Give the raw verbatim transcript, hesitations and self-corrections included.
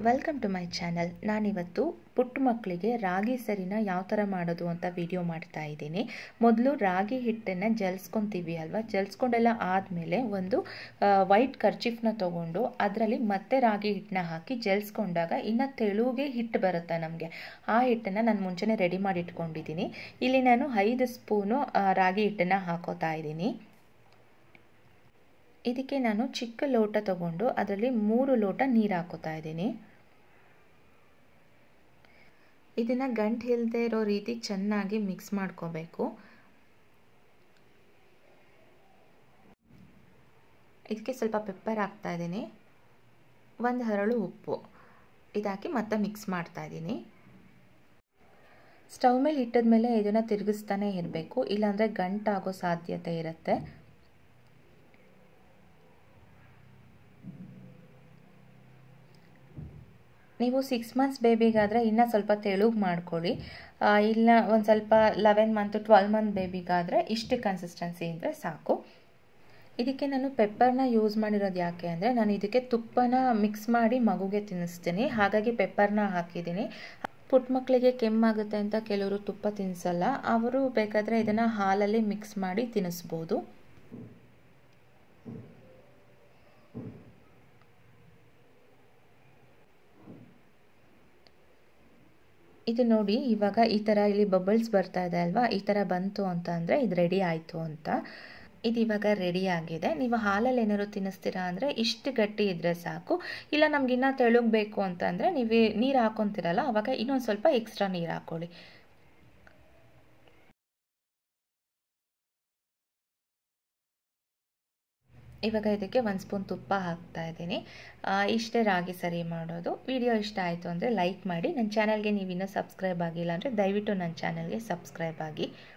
Welcome to my channel. ನಾನಿವತ್ತು ಪುಟ್ಟ ಮಕ್ಕಳಿಗೆ ರಾಗಿ ಸರಿನ ಯಾವ ಥರ ಮಾಡೋದು ಅಂತ ವಿಡಿಯೋ ಮಾಡ್ತಾ ಇದ್ದೀನಿ. ಮೊದಲು ರಾಗಿ ಹಿಟ್ಟನ್ನು ಜಲ್ಸ್ಕೊತೀವಿ ಅಲ್ವಾ, ಜಲ್ಸ್ಕೊಂಡೆಲ್ಲ ಆದಮೇಲೆ ಒಂದು ವೈಟ್ ಕರ್ಚಿಫ್ನ ತೊಗೊಂಡು ಅದರಲ್ಲಿ ಮತ್ತೆ ರಾಗಿ ಹಿಟ್ಟನ್ನ ಹಾಕಿ ಜಲ್ಸ್ಕೊಂಡಾಗ ಇನ್ನು ತೆಳುಗೆ ಹಿಟ್ಟು ಬರುತ್ತೆ ನಮಗೆ. ಆ ಹಿಟ್ಟನ್ನು ನಾನು ಮುಂಚೆನೇ ರೆಡಿ ಮಾಡಿ ಇಟ್ಕೊಂಡಿದ್ದೀನಿ. ಇಲ್ಲಿ ನಾನು ಐದು ಸ್ಪೂನು ರಾಗಿ ಹಿಟ್ಟನ್ನು ಹಾಕೋತಾ ಇದ್ದೀನಿ. ಇದಕ್ಕೆ ನಾನು ಚಿಕ್ಕ ಲೋಟ ತಗೊಂಡು ಅದರಲ್ಲಿ ಮೂರು ಲೋಟ ನೀರು ಹಾಕೋತಾ ಇದ್ದೀನಿ. ಇದನ್ನು ಗಂಟು ಇಲ್ಲದೆ ಇರೋ ರೀತಿ ಚೆನ್ನಾಗಿ ಮಿಕ್ಸ್ ಮಾಡ್ಕೋಬೇಕು. ಇದಕ್ಕೆ ಸ್ವಲ್ಪ ಪೆಪ್ಪರ್ ಹಾಕ್ತಾ ಇದ್ದೀನಿ, ಒಂದು ಹರಳು ಉಪ್ಪು ಇದಾಕಿ ಮತ್ತೆ ಮಿಕ್ಸ್ ಮಾಡ್ತಾ ಇದ್ದೀನಿ. ಸ್ಟವ್ ಮೇಲೆ ಇಟ್ಟಿದ ಮೇಲೆ ಇದನ್ನು ತಿರುಗಿಸ್ತಾನೆ ಇರಬೇಕು, ಇಲ್ಲಾಂದರೆ ಗಂಟಾಗೋ ಸಾಧ್ಯತೆ ಇರುತ್ತೆ. ನೀವು ಸಿಕ್ಸ್ ಮಂತ್ಸ್ ಬೇಬಿಗಾದರೆ ಇನ್ನೂ ಸ್ವಲ್ಪ ತೆಳುಗೆ ಮಾಡ್ಕೊಳ್ಳಿ, ಇಲ್ಲ ಒಂದು ಸ್ವಲ್ಪ ಲೆವೆನ್ ಮಂತ್ ಟ್ವೆಲ್ವ್ ಮಂತ್ ಬೇಬಿಗಾದರೆ ಇಷ್ಟು ಕನ್ಸಿಸ್ಟೆನ್ಸಿ ಇದ್ದರೆ ಸಾಕು. ಇದಕ್ಕೆ ನಾನು ಪೆಪ್ಪರ್ನ ಯೂಸ್ ಮಾಡಿರೋದು ಯಾಕೆ ಅಂದರೆ ನಾನು ಇದಕ್ಕೆ ತುಪ್ಪನ ಮಿಕ್ಸ್ ಮಾಡಿ ಮಗುಗೆ ತಿನ್ನಿಸ್ತೀನಿ, ಹಾಗಾಗಿ ಪೆಪ್ಪರ್ನ ಹಾಕಿದ್ದೀನಿ. ಪುಟ್ಟ ಮಕ್ಕಳಿಗೆ ಕೆಮ್ಮಾಗುತ್ತೆ ಅಂತ ಕೆಲವರು ತುಪ್ಪ ತಿನ್ನಿಸಲ್ಲ, ಅವರು ಬೇಕಾದರೆ ಇದನ್ನು ಹಾಲಲ್ಲಿ ಮಿಕ್ಸ್ ಮಾಡಿ ತಿನ್ನಿಸ್ಬೋದು. ಇದು ನೋಡಿ, ಇವಾಗ ಈ ಥರ ಇಲ್ಲಿ ಬಬಲ್ಸ್ ಬರ್ತಾ ಇದೆ ಅಲ್ವಾ, ಈ ಥರ ಬಂತು ಅಂತ ಅಂದರೆ ಇದು ರೆಡಿ ಆಯಿತು ಅಂತ. ಇದು ಇವಾಗ ರೆಡಿ ಆಗಿದೆ. ನೀವು ಹಾಲಲ್ಲಿ ಏನಾದ್ರು ತಿನ್ನಿಸ್ತೀರಾ ಅಂದರೆ ಇಷ್ಟು ಗಟ್ಟಿ ಇದ್ದರೆ ಸಾಕು, ಇಲ್ಲ ನಮಗಿನ್ನ ತೆಳುಗೆ ಬೇಕು ಅಂತ ಅಂದರೆ ನೀವು ನೀರು ಹಾಕೊತೀರಲ್ಲ ಆವಾಗ ಇನ್ನೊಂದು ಸ್ವಲ್ಪ ಎಕ್ಸ್ಟ್ರಾ ನೀರು ಹಾಕ್ಕೊಳ್ಳಿ. ಇವಾಗ ಇದಕ್ಕೆ ಒಂದು ಸ್ಪೂನ್ ತುಪ್ಪ ಹಾಕ್ತಾ ಇದ್ದೀನಿ. ಇಷ್ಟೇ ರಾಗಿ ಸರಿ ಮಾಡೋದು. ವಿಡಿಯೋ ಇಷ್ಟ ಆಯಿತು ಅಂದರೆ ಲೈಕ್ ಮಾಡಿ. ನನ್ನ ಚಾನಲ್ಗೆ ನೀವು ಇನ್ನೂ ಸಬ್ಸ್ಕ್ರೈಬ್ ಆಗಿಲ್ಲ ಅಂದರೆ ದಯವಿಟ್ಟು ನನ್ನ ಚಾನಲ್ಗೆ ಸಬ್ಸ್ಕ್ರೈಬ್ ಆಗಿ.